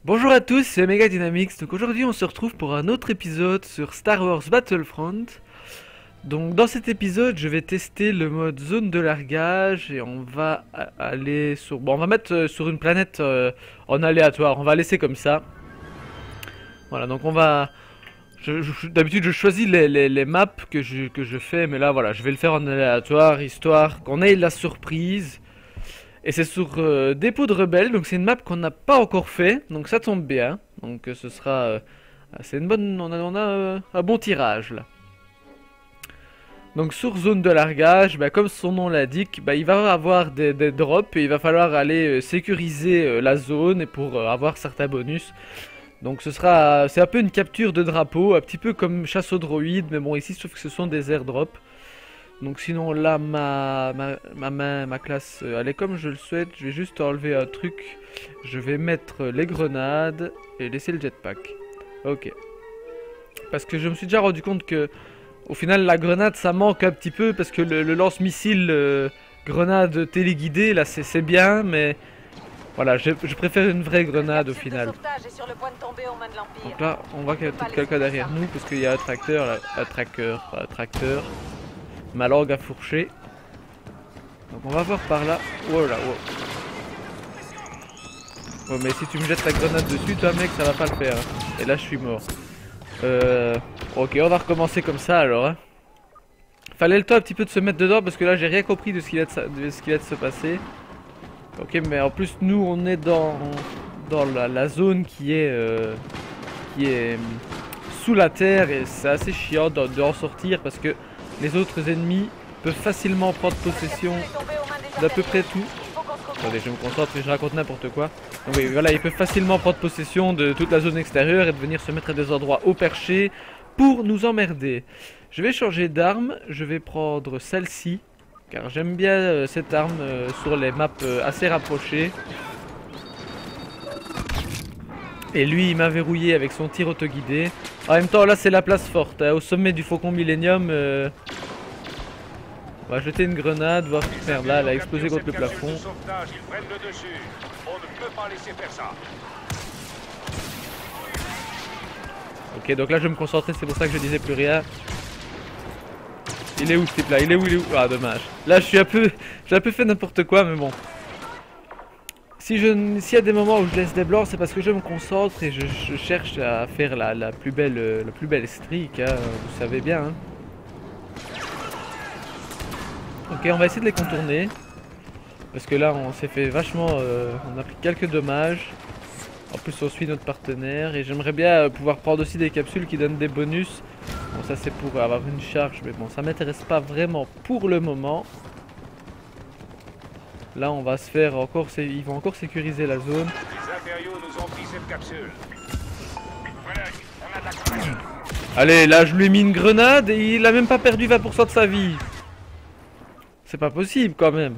Bonjour à tous, c'est Mega Dynamics. Donc aujourd'hui on se retrouve pour un autre épisode sur Star Wars Battlefront. Donc dans cet épisode je vais tester le mode zone de largage et on va aller sur... Bon, on va mettre sur une planète en aléatoire, on va laisser comme ça. Voilà, donc on va... D'habitude je choisis les maps que je fais, mais là voilà, je vais le faire en aléatoire, histoire qu'on ait la surprise. Et c'est sur Dépôt de Rebelles, donc c'est une map qu'on n'a pas encore fait, donc ça tombe bien. Donc ce sera... c'est une bonne... On a un bon tirage là. Donc sur zone de largage, bah, comme son nom l'indique, bah, il va avoir des drops et il va falloir aller sécuriser la zone et pour avoir certains bonus. Donc c'est un peu une capture de drapeau, un petit peu comme chasse aux droïdes, mais bon ici sauf que ce sont des airdrops. Donc sinon là ma classe elle est comme je le souhaite, je vais juste enlever un truc. Je vais mettre les grenades et laisser le jetpack. Ok. Parce que je me suis déjà rendu compte que au final la grenade ça manque un petit peu parce que le lance-missile grenade téléguidée là c'est bien mais voilà je préfère une vraie grenade au final. Donc là on voit qu'il y a quelqu'un derrière nous parce qu'il y a un tracteur, là, un tracteur. Ma langue a fourché. Donc on va voir par là. Oh là, oh. Oh mais si tu me jettes la grenade dessus, toi mec, ça va pas le faire. Hein. Et là je suis mort. Ok, on va recommencer comme ça alors. Hein. Fallait le temps un petit peu de se mettre dedans parce que là j'ai rien compris de ce qui va de se passer. Ok, mais en plus nous on est dans la zone qui est sous la terre et c'est assez chiant d'en sortir parce que les autres ennemis peuvent facilement prendre possession d'à peu près tout. Attendez, je me concentre et je raconte n'importe quoi. Donc oui, voilà, ils peuvent facilement prendre possession de toute la zone extérieure et de venir se mettre à des endroits haut perchés pour nous emmerder. Je vais changer d'arme, je vais prendre celle-ci, car j'aime bien cette arme sur les maps assez rapprochées. Et lui, il m'a verrouillé avec son tir autoguidé. En même temps, là, c'est la place forte. Hein. Au sommet du Faucon Millenium, on va jeter une grenade, voir... Merde, là, elle a explosé contre le plafond. Ok, donc là, je vais me concentrer, c'est pour ça que je disais plus rien. Il est où ce type là? Il est où? Ah, dommage. Là, j'ai un peu fait n'importe quoi, mais bon. S'il y a des moments où je laisse des blancs, c'est parce que je me concentre et je cherche à faire la plus belle streak, hein, vous savez bien. Hein. Ok, on va essayer de les contourner. Parce que là, on s'est fait vachement... on a pris quelques dommages. En plus, on suit notre partenaire. Et j'aimerais bien pouvoir prendre aussi des capsules qui donnent des bonus. Bon, ça c'est pour avoir une charge, mais bon, ça m'intéresse pas vraiment pour le moment. Là, on va se faire encore... Ils vont encore sécuriser la zone. Les impériaux nous ont pris cette capsule. Allez, là, je lui ai mis une grenade et il a même pas perdu 20% de sa vie. C'est pas possible, quand même.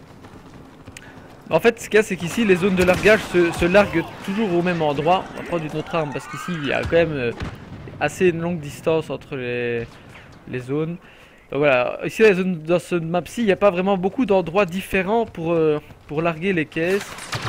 En fait, ce qu'il y a, c'est qu'ici, les zones de largage se larguent toujours au même endroit. On va prendre une autre arme, parce qu'ici, il y a quand même assez une longue distance entre les zones. Donc voilà, ici dans ce map-ci, il n'y a pas vraiment beaucoup d'endroits différents pour larguer les caisses.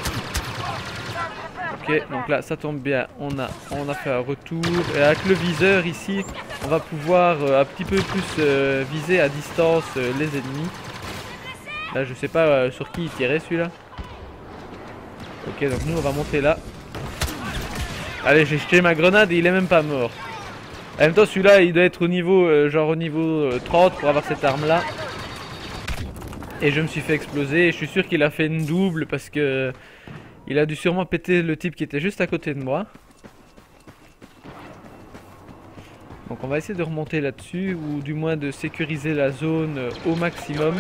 Ok, donc là, ça tombe bien, on a fait un retour. Et avec le viseur ici, on va pouvoir un petit peu plus viser à distance les ennemis. Là, je sais pas sur qui il tirait celui-là. Ok, donc nous, on va monter là. Allez, j'ai jeté ma grenade et il est même pas mort. En même temps, celui-là, il doit être au niveau, genre au niveau 30 pour avoir cette arme-là. Et je me suis fait exploser. Et je suis sûr qu'il a fait une double parce que il a dû sûrement péter le type qui était juste à côté de moi. Donc on va essayer de remonter là-dessus ou du moins de sécuriser la zone au maximum.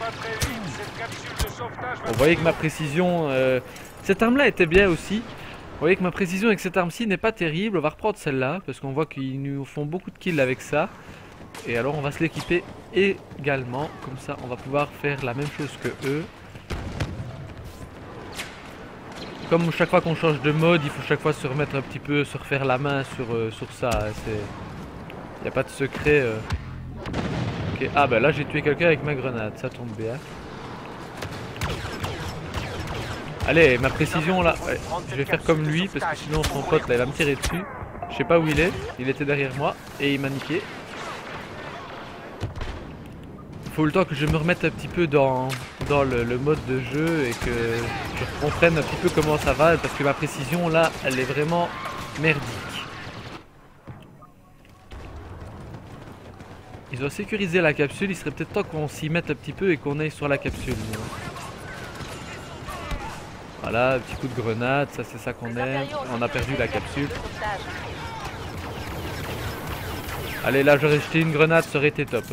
Vous voyez que ma précision... cette arme-là était bien aussi. Vous voyez que ma précision avec cette arme-ci n'est pas terrible. On va reprendre celle-là parce qu'on voit qu'ils nous font beaucoup de kills avec ça. Et alors on va se l'équiper également. Comme ça on va pouvoir faire la même chose que eux. Comme chaque fois qu'on change de mode, il faut chaque fois se remettre un petit peu, se refaire la main sur ça. Il n'y a pas de secret. Ok. Ah bah là j'ai tué quelqu'un avec ma grenade, ça tombe bien. Allez, ma précision là, ouais, je vais faire comme lui parce que sinon son pote là il va me tirer dessus. Je sais pas où il est, il était derrière moi et il m'a niqué. Faut le temps que je me remette un petit peu dans le mode de jeu et que je comprenne un petit peu comment ça va parce que ma précision là elle est vraiment merdique. Ils ont sécurisé la capsule, il serait peut-être temps qu'on s'y mette un petit peu et qu'on aille sur la capsule. Voilà, un petit coup de grenade, ça c'est ça qu'on aime. On a perdu la capsule. Allez, là j'aurais jeté une grenade, ça aurait été top.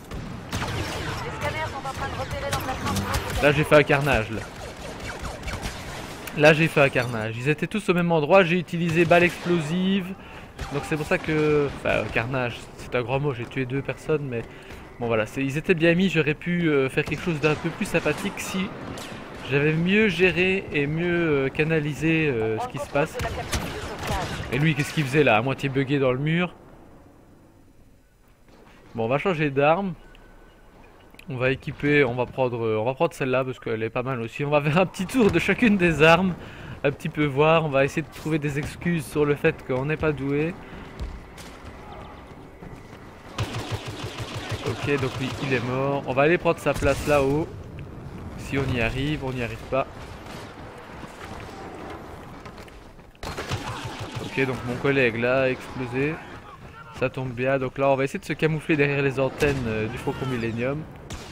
Là j'ai fait un carnage là. Là j'ai fait un carnage. Ils étaient tous au même endroit, j'ai utilisé balle explosive. Donc c'est pour ça que... Enfin, carnage, c'est un grand mot, j'ai tué 2 personnes, mais... Bon voilà, ils étaient bien mis, j'aurais pu faire quelque chose d'un peu plus sympathique si j'avais mieux géré et mieux canalisé ce qui se passe. Et lui, qu'est-ce qu'il faisait là, à moitié bugué dans le mur? Bon, on va changer d'arme. On va équiper, on va prendre celle-là parce qu'elle est pas mal aussi. On va faire un petit tour de chacune des armes, un petit peu voir. On va essayer de trouver des excuses sur le fait qu'on n'est pas doué. Ok, donc lui, il est mort. On va aller prendre sa place là-haut. Si on y arrive, on n'y arrive pas. Ok, donc mon collègue là a explosé. Ça tombe bien. Donc là, on va essayer de se camoufler derrière les antennes du Faucon Millenium.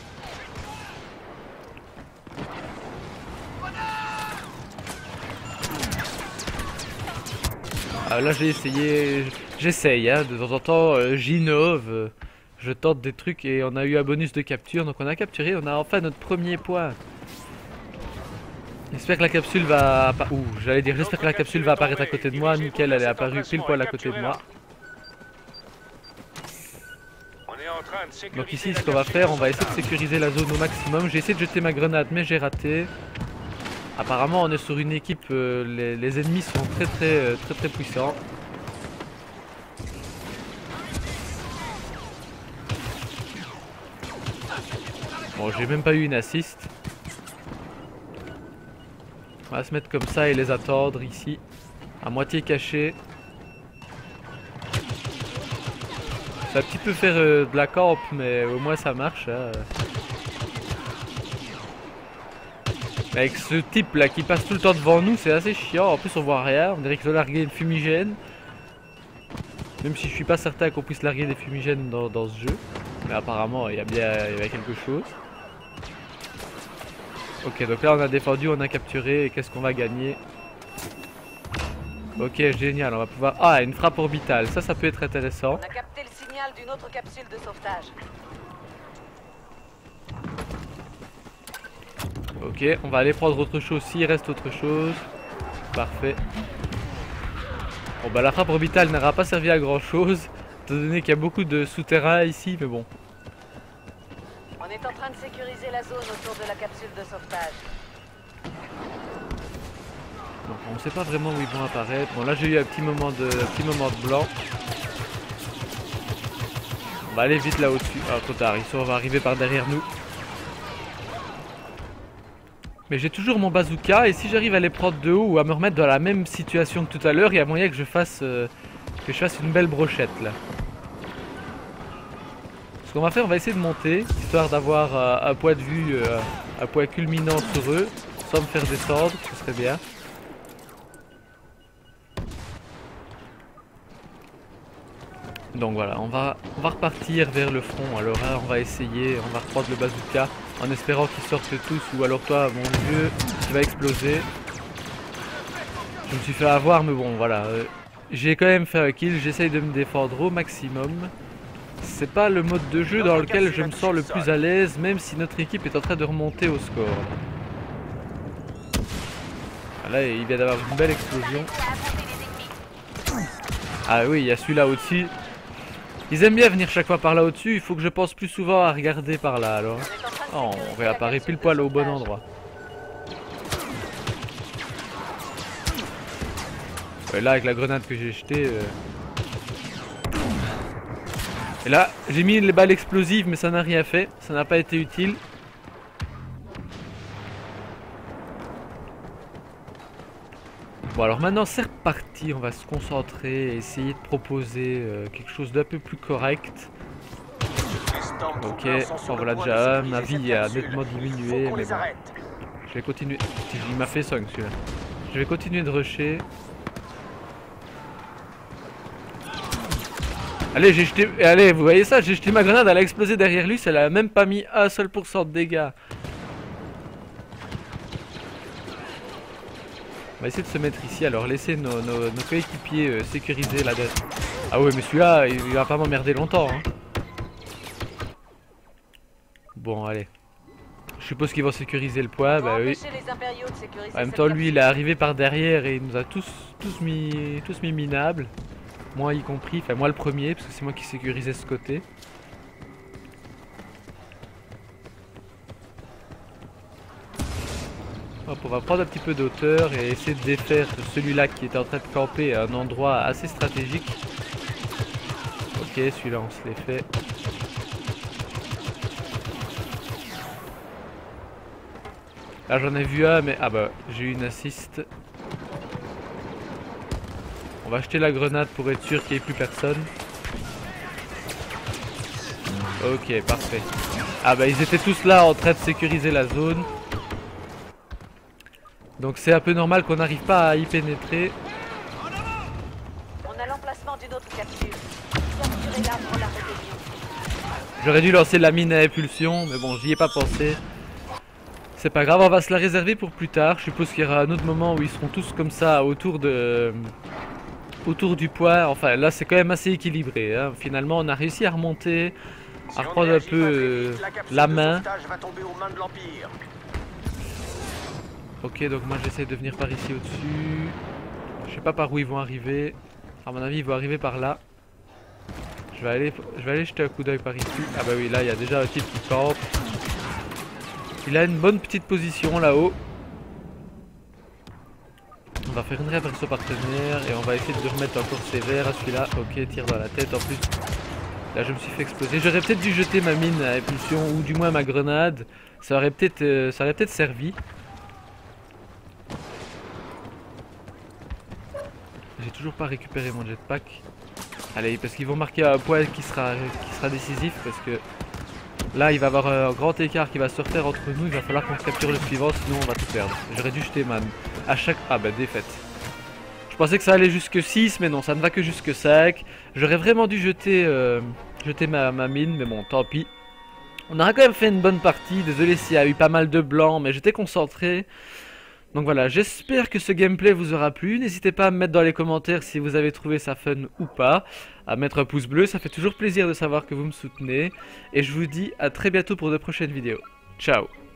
Ah, là j'ai essayé, j'essaye hein, de temps en temps, j'innove, je tente des trucs et on a eu un bonus de capture, donc on a capturé, on a enfin notre premier point. J'espère que la capsule va... Ouh, j'allais dire, j'espère que la capsule va apparaître à côté de moi, nickel, elle est apparue pile poil à côté de moi. Donc ici ce qu'on va faire, on va essayer de sécuriser la zone au maximum, j'ai essayé de jeter ma grenade mais j'ai raté. Apparemment on est sur une équipe, les ennemis sont très puissants. Bon, j'ai même pas eu une assist. On va se mettre comme ça et les attendre ici, à moitié caché. Ça va un petit peu faire de la camp mais au moins ça marche. Hein. Avec ce type là qui passe tout le temps devant nous, c'est assez chiant. En plus on voit rien, on dirait qu'ils ont largué une fumigène. Même si je suis pas certain qu'on puisse larguer des fumigènes dans ce jeu. Mais apparemment il y a quelque chose. Ok, donc là on a défendu, on a capturé, et qu'est-ce qu'on va gagner? Ok, génial, on va pouvoir... Ah, une frappe orbitale, ça peut être intéressant. On a capté le signal d'une autre capsule de sauvetage. Ok, on va aller prendre autre chose s'il reste autre chose. Parfait. Bon bah la frappe orbitale n'aura pas servi à grand chose, étant donné qu'il y a beaucoup de souterrains ici, mais bon. On est en train de sécuriser la zone autour de la capsule de sauvetage. Donc on sait pas vraiment où ils vont apparaître. Bon là j'ai eu un petit moment de blanc. On va aller vite là au-dessus. Ah trop tard, ils vont arriver par derrière nous. Mais j'ai toujours mon bazooka et si j'arrive à les prendre de haut ou à me remettre dans la même situation que tout à l'heure, il y a moyen que je fasse une belle brochette là. Ce qu'on va faire, on va essayer de monter, histoire d'avoir un point de vue, un point culminant sur eux, sans me faire descendre, ce serait bien. Donc voilà, on va repartir vers le front. Alors là, on va essayer, on va reprendre le bazooka en espérant qu'ils sortent tous. Ou alors toi, mon vieux, tu vas exploser. Je me suis fait avoir, mais bon, voilà. J'ai quand même fait un kill, j'essaye de me défendre au maximum. C'est pas le mode de jeu dans lequel je me sens le plus à l'aise, même si notre équipe est en train de remonter au score. Là, il vient d'avoir une belle explosion. Ah oui, il y a celui-là au-dessus. Ils aiment bien venir chaque fois par là au-dessus, il faut que je pense plus souvent à regarder par là alors. Oh, on réapparaît pile poil au bon endroit. Ouais, là avec la grenade que j'ai jetée... Et là, j'ai mis les balles explosives mais ça n'a rien fait, ça n'a pas été utile. Bon alors maintenant c'est reparti, on va se concentrer et essayer de proposer quelque chose d'un peu plus correct. Ok, bon, voilà déjà, ma vie a nettement diminué, mais bon. Je vais continuer. Il m'a fait 5 celui-là. Je vais continuer de rusher. Allez, j'ai jeté. Allez, vous voyez ça? J'ai jeté ma grenade, elle a explosé derrière lui, ça l'a même pas mis un seul % de dégâts. On va essayer de se mettre ici, alors laisser nos coéquipiers sécuriser la dette. Ah ouais, mais celui-là, il va pas m'emmerder longtemps. Hein. Bon, allez. Je suppose qu'ils vont sécuriser le point, bah oui. En même temps, lui, il est arrivé par derrière et il nous a tous mis minables. Moi y compris, enfin moi le premier, parce que c'est moi qui sécurisais ce côté. Hop, on va prendre un petit peu d'auteur et essayer de défaire celui-là qui était en train de camper à un endroit assez stratégique. Ok, celui-là on se l'est fait. Là j'en ai vu un, mais ah bah j'ai eu une assist. On va jeter la grenade pour être sûr qu'il n'y ait plus personne. Ok, parfait. Ah bah ils étaient tous là en train de sécuriser la zone. Donc c'est un peu normal qu'on n'arrive pas à y pénétrer. On a l'emplacement d'une autre capsule. Capturez-la pour la rébellion. J'aurais dû lancer la mine à impulsion, mais bon, j'y ai pas pensé. C'est pas grave, on va se la réserver pour plus tard. Je suppose qu'il y aura un autre moment où ils seront tous comme ça autour du point. Enfin là c'est quand même assez équilibré. Hein. Finalement on a réussi à remonter, à reprendre un peu la main. Ok, donc moi j'essaie de venir par ici au-dessus. Je sais pas par où ils vont arriver. À mon avis ils vont arriver par là. Je vais aller jeter un coup d'œil par ici. Ah bah oui, là il y a déjà un type qui campe. Il a une bonne petite position là-haut. On va faire une raid vers son partenaire et on va essayer de le remettre encore sévère à celui-là. Ok, tire dans la tête en plus. Là je me suis fait exploser. J'aurais peut-être dû jeter ma mine à impulsion ou du moins ma grenade. Ça aurait peut-être servi. J'ai toujours pas récupéré mon jetpack. Allez, parce qu'ils vont marquer un point qui sera décisif parce que là il va y avoir un grand écart qui va se refaire entre nous. Il va falloir qu'on capture le suivant, sinon on va tout perdre. J'aurais dû jeter ma... à chaque... Ah bah défaite. Je pensais que ça allait jusque 6, mais non, ça ne va que jusque 5. J'aurais vraiment dû jeter ma mine, mais bon, tant pis. On aura quand même fait une bonne partie. Désolé s'il y a eu pas mal de blancs, mais j'étais concentré. Donc voilà, j'espère que ce gameplay vous aura plu. N'hésitez pas à me mettre dans les commentaires si vous avez trouvé ça fun ou pas. À mettre un pouce bleu, ça fait toujours plaisir de savoir que vous me soutenez. Et je vous dis à très bientôt pour de prochaines vidéos. Ciao!